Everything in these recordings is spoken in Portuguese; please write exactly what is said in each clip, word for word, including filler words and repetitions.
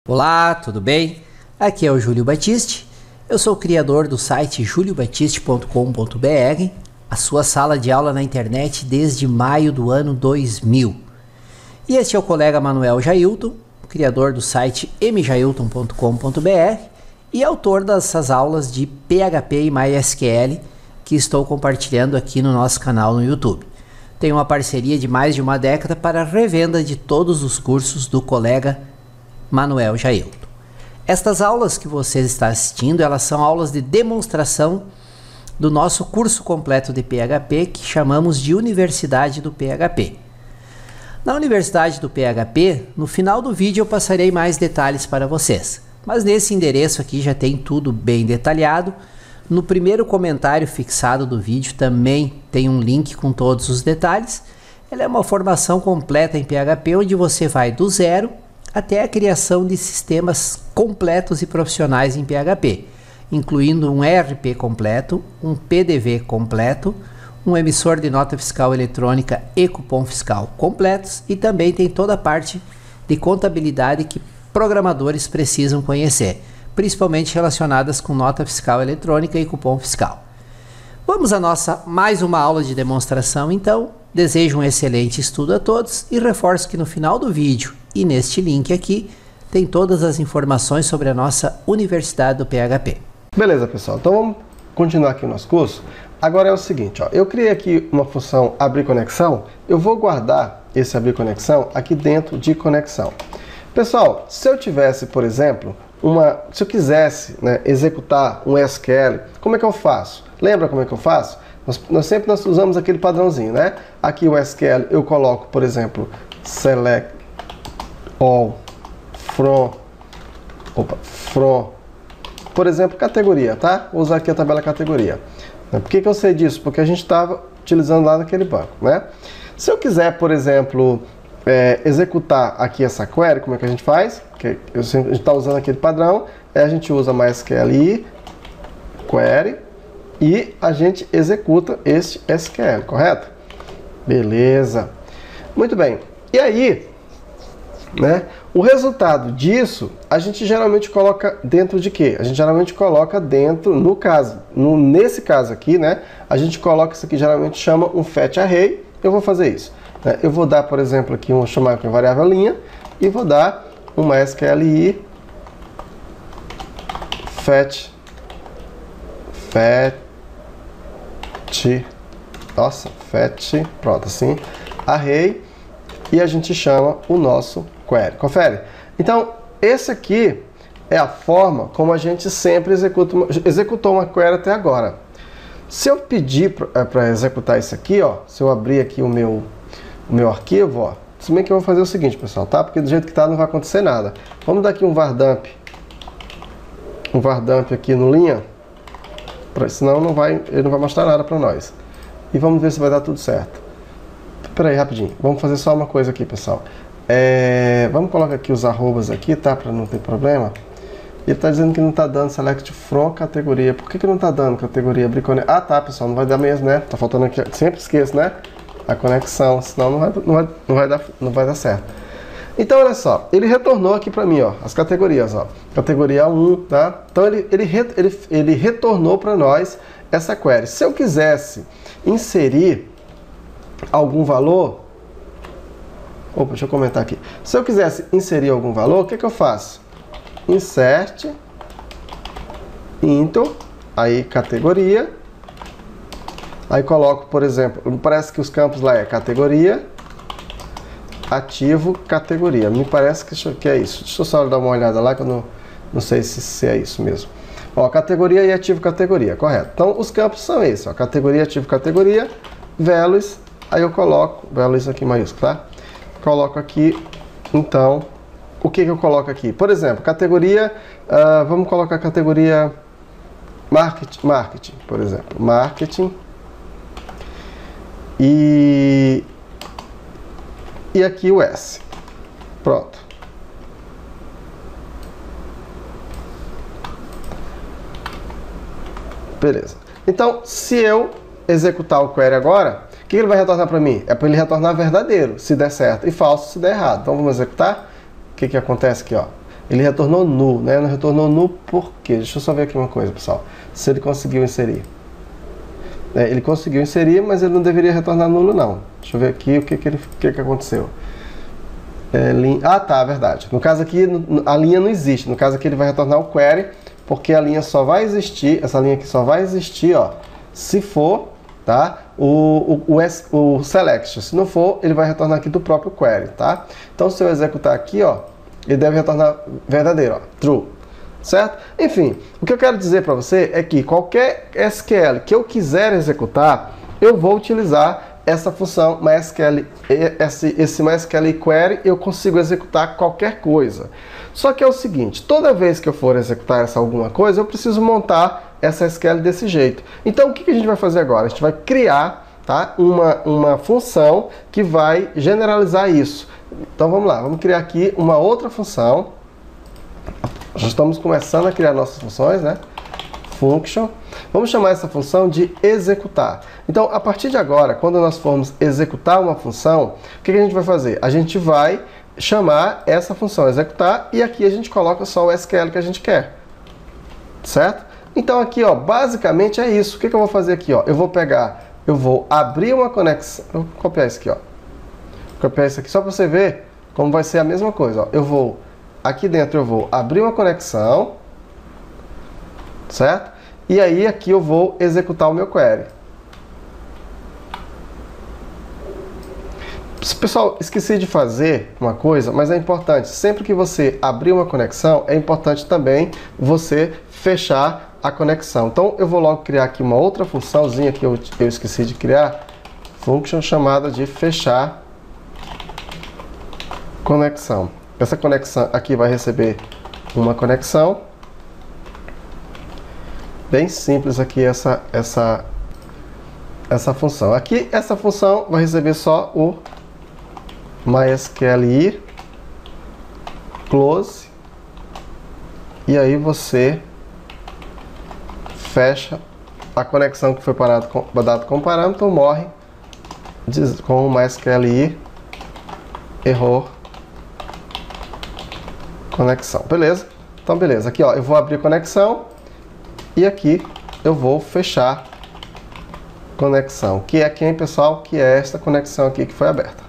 Olá, tudo bem? Aqui é o Júlio Batiste. Eu sou o criador do site julio batiste ponto com ponto br, a sua sala de aula na internet desde maio do ano dois mil. E este é o colega Manuel Jailton, criador do site m jailton ponto com ponto br e autor dessas aulas de P H P e MySQL que estou compartilhando aqui no nosso canal no YouTube. Tenho uma parceria de mais de uma década para a revenda de todos os cursos do colega Manuel Jailton. Estas aulas que você está assistindo, elas são aulas de demonstração do nosso curso completo de P H P, que chamamos de Universidade do P H P. Na Universidade do P H P, no final do vídeo eu passarei mais detalhes para vocês, mas nesse endereço aqui já tem tudo bem detalhado. No primeiro comentário fixado do vídeo também tem um link com todos os detalhes. Ela é uma formação completa em P H P, onde você vai do zero até a criação de sistemas completos e profissionais em P H P, incluindo um E R P completo, um P D V completo, um emissor de nota fiscal eletrônica e cupom fiscal completos, e também tem toda a parte de contabilidade que programadores precisam conhecer, principalmente relacionadas com nota fiscal eletrônica e cupom fiscal. Vamos à nossa mais uma aula de demonstração então. Desejo um excelente estudo a todos e reforço que no final do vídeo e neste link aqui tem todas as informações sobre a nossa Universidade do P H P. Beleza, pessoal, então vamos continuar aqui o nosso curso. Agora é o seguinte, ó, eu criei aqui uma função abrir conexão, eu vou guardar esse abrir conexão aqui dentro de conexão. Pessoal, se eu tivesse, por exemplo, uma, se eu quisesse, né, executar um S Q L, como é que eu faço? Lembra como é que eu faço? Nós, nós sempre nós usamos aquele padrãozinho, né? Aqui o S Q L eu coloco, por exemplo, select all from, opa, from, por exemplo, categoria, tá? Vou usar aqui a tabela categoria. Por que que eu sei disso? Porque a gente estava utilizando lá naquele banco, né? Se eu quiser, por exemplo, é, executar aqui essa query, como é que a gente faz? Que eu sempre, a gente está usando aquele padrão, é, a gente usa MySQL query e a gente executa este S Q L, correto? Beleza. Muito bem. E aí, né, o resultado disso, a gente geralmente coloca dentro de quê? A gente geralmente coloca dentro, no caso, no, nesse caso aqui, né, a gente coloca isso aqui, geralmente chama um fetch array. Eu vou fazer isso. Né? Eu vou dar, por exemplo, aqui, vou chamar aqui uma variável linha e vou dar uma MySQL fetch, fetch, nossa, fetch, pronto, assim, array, e a gente chama o nosso query. Confere? Então, esse aqui é a forma como a gente sempre executa uma, executou uma query até agora. Se eu pedir para executar isso aqui, ó, se eu abrir aqui o meu, o meu arquivo, ó, se bem que eu vou fazer o seguinte, pessoal, tá? Porque do jeito que tá não vai acontecer nada. Vamos dar aqui um vardump, um vardump aqui no linha, pra, senão não vai, ele não vai mostrar nada para nós. E vamos ver se vai dar tudo certo. Espera aí, rapidinho. Vamos fazer só uma coisa aqui, pessoal. É, vamos colocar aqui os arrobas aqui, tá? Para não ter problema. Ele está dizendo que não está dando select from categoria. Por que que não está dando categoria? Abrir conex... Ah, tá, pessoal. Não vai dar mesmo, né? Tá faltando aqui. Sempre esqueço, né? A conexão. Senão não vai, não vai, não vai, dar, não vai dar certo. Então, olha só. Ele retornou aqui para mim, ó. As categorias, ó. Categoria um, tá? Então, ele, ele, ele, ele retornou para nós essa query. Se eu quisesse inserir algum valor... Opa, deixa eu comentar aqui. Se eu quisesse inserir algum valor, o que que eu faço? Insert, into, aí categoria, aí coloco, por exemplo, parece que os campos lá é categoria, ativo, categoria. Me parece que, que é isso. Deixa eu só dar uma olhada lá que eu não, não sei se, se é isso mesmo. Ó, categoria e ativo categoria, correto. Então os campos são esses, ó, categoria, ativo categoria, values, aí eu coloco, values aqui maiúsculo, tá? Coloco aqui, então, o que que eu coloco aqui? Por exemplo, categoria, uh, vamos colocar a categoria marketing, marketing, por exemplo, marketing, e, e aqui o S, pronto. Beleza. Então, se eu executar o query agora, o que ele vai retornar para mim? É para ele retornar verdadeiro, se der certo, e falso, se der errado. Então vamos executar. O que que acontece aqui, ó? Ele retornou null, né? Não retornou null por quê? Deixa eu só ver aqui uma coisa, pessoal. Se ele conseguiu inserir. É, ele conseguiu inserir, mas ele não deveria retornar nulo, não. Deixa eu ver aqui o que, que, ele, o que, que aconteceu. É, linha, ah, tá, verdade. No caso aqui, a linha não existe. No caso aqui, ele vai retornar o query, porque a linha só vai existir, essa linha aqui só vai existir, ó, se for, tá, o, o, o, o select. Se não for, ele vai retornar aqui do próprio query, tá? Então, se eu executar aqui, ó, ele deve retornar verdadeiro, ó, true. Certo? Enfim, o que eu quero dizer para você é que qualquer S Q L que eu quiser executar, eu vou utilizar essa função MySQL, esse, esse MySQL query, eu consigo executar qualquer coisa. Só que é o seguinte, toda vez que eu for executar essa alguma coisa, eu preciso montar essa S Q L desse jeito. Então, o que a gente vai fazer agora? A gente vai criar, tá, uma, uma função que vai generalizar isso. Então, vamos lá, vamos criar aqui uma outra função. Já estamos começando a criar nossas funções, né? Function. Vamos chamar essa função de executar. Então, a partir de agora, quando nós formos executar uma função, o que a gente vai fazer? A gente vai chamar essa função executar e aqui a gente coloca só o S Q L que a gente quer. Certo? Então, aqui, ó, basicamente é isso. O que eu vou fazer aqui, ó? Eu vou pegar, eu vou abrir uma conexão. Vou copiar isso aqui, ó. Vou copiar isso aqui só para você ver como vai ser a mesma coisa, ó. Eu vou Aqui dentro eu vou abrir uma conexão, certo? E aí aqui eu vou executar o meu query. Pessoal, esqueci de fazer uma coisa, mas é importante. Sempre que você abrir uma conexão, é importante também você fechar a conexão. Então eu vou logo criar aqui uma outra funçãozinha que eu, eu esqueci de criar, function chamada de fechar conexão. Essa conexão aqui vai receber uma conexão. Bem simples aqui essa, essa, essa função. Aqui essa função vai receber só o MySQL close. E aí você fecha a conexão que foi parado com, dado com parâmetro, morre com o MySQL error conexão, beleza? Então, beleza. Aqui, ó, eu vou abrir conexão e aqui eu vou fechar conexão. Que é quem, pessoal? Que é esta conexão aqui que foi aberta.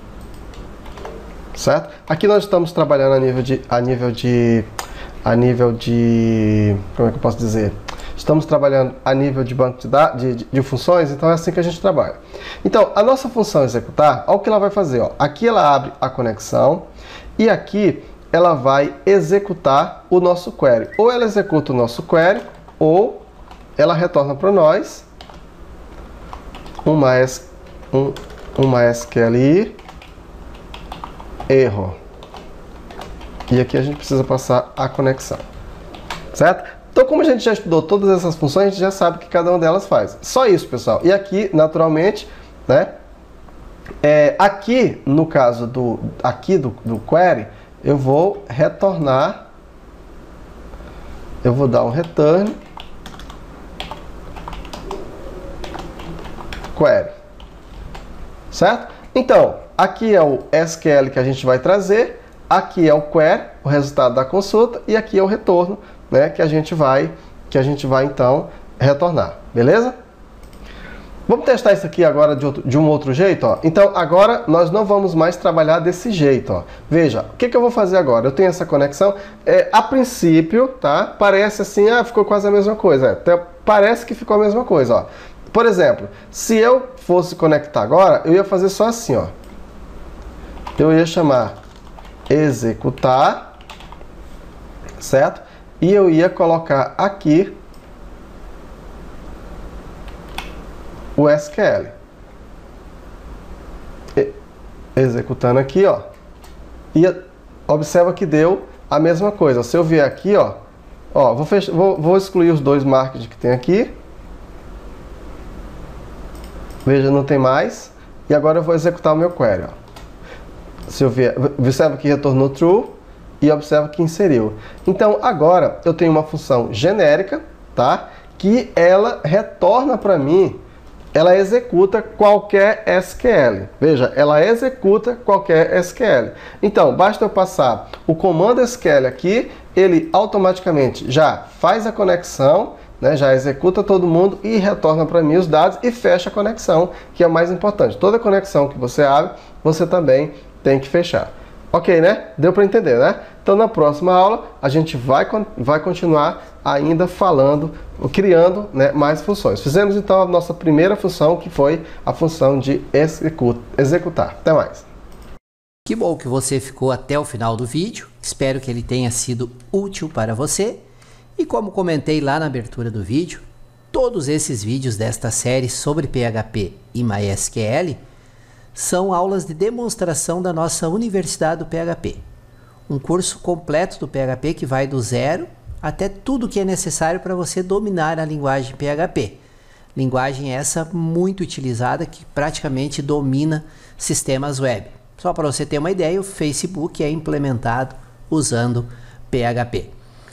Certo? Aqui nós estamos trabalhando a nível de... A nível de... A nível de... Como é que eu posso dizer? Estamos trabalhando a nível de banco de, dados, de, de, de funções, então é assim que a gente trabalha. Então, a nossa função executar, olha o que ela vai fazer, ó. Aqui ela abre a conexão e aqui ela vai executar o nosso query. Ou ela executa o nosso query, ou ela retorna para nós um, um, um MySQL erro. E aqui a gente precisa passar a conexão. Certo? Então, como a gente já estudou todas essas funções, a gente já sabe o que cada uma delas faz. Só isso, pessoal. E aqui, naturalmente, né? É, aqui, no caso do, aqui do, do query, eu vou retornar, eu vou dar um return query, certo? Então, aqui é o S Q L que a gente vai trazer, aqui é o query, o resultado da consulta, e aqui é o retorno, né, que a gente vai, que a gente vai então retornar, beleza? Vamos testar isso aqui agora de, outro, de um outro jeito, ó. Então, agora nós não vamos mais trabalhar desse jeito, ó. Veja, o que, que eu vou fazer agora? Eu tenho essa conexão, é, a princípio, tá? Parece assim, ah, ficou quase a mesma coisa. É, até parece que ficou a mesma coisa, ó. Por exemplo, se eu fosse conectar agora, eu ia fazer só assim, ó. Eu ia chamar executar, certo? E eu ia colocar aqui o S Q L. E, executando aqui, ó. E observa que deu a mesma coisa. Se eu vier aqui, ó, ó vou, fechar, vou, vou excluir os dois markers que tem aqui. Veja, não tem mais. E agora eu vou executar o meu query, ó. Se eu vier, observa que retornou true e observa que inseriu. Então, agora eu tenho uma função genérica, tá? Que ela retorna para mim ela executa qualquer S Q L. Veja, ela executa qualquer S Q L. Então, basta eu passar o comando S Q L aqui, ele automaticamente já faz a conexão, né, já executa todo mundo e retorna para mim os dados e fecha a conexão, que é o mais importante. Toda conexão que você abre, você também tem que fechar. Ok, né? Deu para entender, né? Então, na próxima aula, a gente vai, vai continuar ainda falando, criando, né, mais funções. Fizemos, então, a nossa primeira função, que foi a função de executar. Até mais. Que bom que você ficou até o final do vídeo. Espero que ele tenha sido útil para você. E como comentei lá na abertura do vídeo, todos esses vídeos desta série sobre P H P e MySQL são aulas de demonstração da nossa Universidade do P H P. Um curso completo do P H P que vai do zero até tudo que é necessário para você dominar a linguagem P H P. Linguagem essa muito utilizada que praticamente domina sistemas web. Só para você ter uma ideia, o Facebook é implementado usando P H P.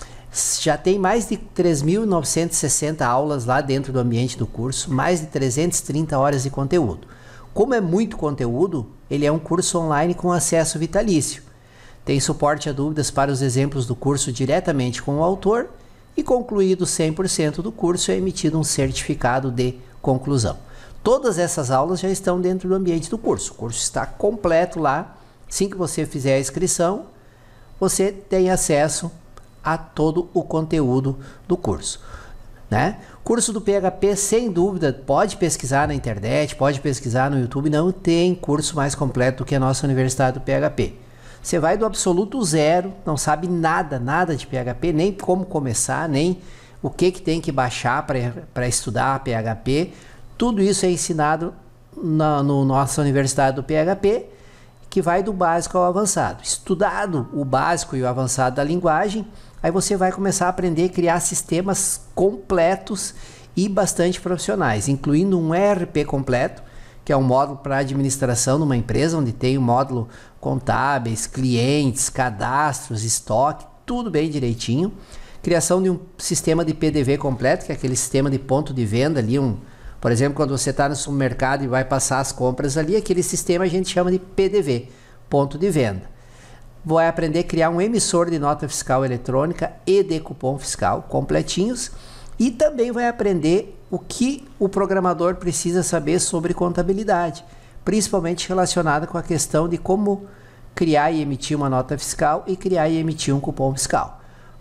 Já tem mais de três mil novecentas e sessenta aulas lá dentro do ambiente do curso, mais de trezentas e trinta horas de conteúdo. Como é muito conteúdo, ele é um curso online com acesso vitalício. Tem suporte a dúvidas para os exemplos do curso diretamente com o autor e, concluído cem por cento do curso, é emitido um certificado de conclusão. Todas essas aulas já estão dentro do ambiente do curso. O curso está completo lá. Assim que você fizer a inscrição, você tem acesso a todo o conteúdo do curso, né? Curso do P H P, sem dúvida, pode pesquisar na internet, pode pesquisar no YouTube, não tem curso mais completo do que a nossa Universidade do P H P. Você vai do absoluto zero, não sabe nada, nada de P H P, nem como começar, nem o que, que tem que baixar para estudar P H P. Tudo isso é ensinado na no nossa Universidade do P H P, que vai do básico ao avançado. Estudado o básico e o avançado da linguagem, aí você vai começar a aprender a criar sistemas completos e bastante profissionais, incluindo um E R P completo, que é um módulo para administração numa empresa, onde tem o módulo contábeis, clientes, cadastros, estoque, tudo bem direitinho. Criação de um sistema de P D V completo, que é aquele sistema de ponto de venda ali, um, por exemplo, quando você está no supermercado e vai passar as compras ali, aquele sistema a gente chama de P D V, ponto de venda. Vai aprender a criar um emissor de nota fiscal eletrônica e de cupom fiscal completinhos, e também vai aprender o que o programador precisa saber sobre contabilidade, principalmente relacionada com a questão de como criar e emitir uma nota fiscal e criar e emitir um cupom fiscal.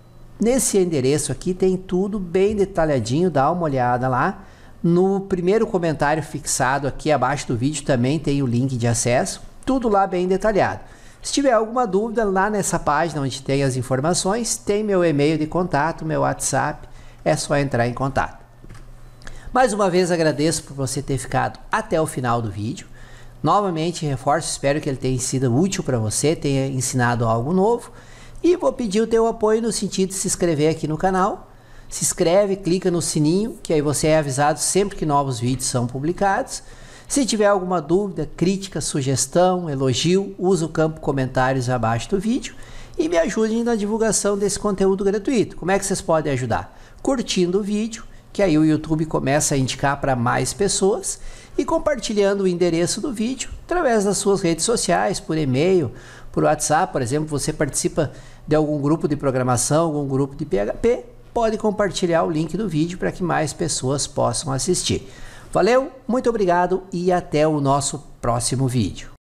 Nesse endereço aqui tem tudo bem detalhadinho, dá uma olhada lá. No primeiro comentário fixado aqui abaixo do vídeo também tem o link de acesso, tudo lá bem detalhado. Se tiver alguma dúvida, lá nessa página onde tem as informações, tem meu e-mail de contato, meu WhatsApp, é só entrar em contato. Mais uma vez agradeço por você ter ficado até o final do vídeo. Novamente reforço, espero que ele tenha sido útil para você, tenha ensinado algo novo. E vou pedir o teu apoio no sentido de se inscrever aqui no canal. Se inscreve, clica no sininho, que aí você é avisado sempre que novos vídeos são publicados. Se tiver alguma dúvida, crítica, sugestão, elogio, usa o campo comentários abaixo do vídeo e me ajudem na divulgação desse conteúdo gratuito. Como é que vocês podem ajudar? Curtindo o vídeo, que aí o YouTube começa a indicar para mais pessoas, e compartilhando o endereço do vídeo através das suas redes sociais, por e-mail, por WhatsApp. Por exemplo, você participa de algum grupo de programação, algum grupo de P H P, pode compartilhar o link do vídeo para que mais pessoas possam assistir. Valeu, muito obrigado e até o nosso próximo vídeo.